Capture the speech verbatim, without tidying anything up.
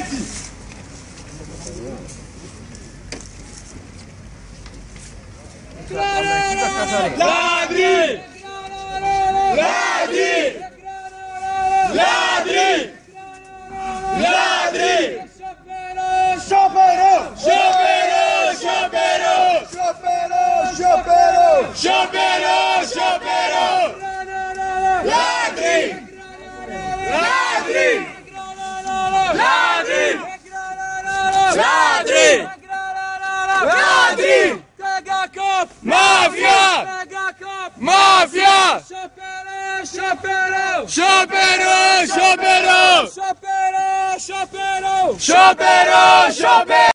Ladri! Ladri! Ladri! Ladri! Sciopero! Sciopero! Sciopero! Sciopero! Sciopero! Sciopero! Sciopero! Ladri! Ladri! Ladri! Ladri! Ladri! Mafia! Mafia! Sciopero! Sciopero! Sciopero! Sciopero! Sciopero! Sciopero! Sciopero! Sciopero!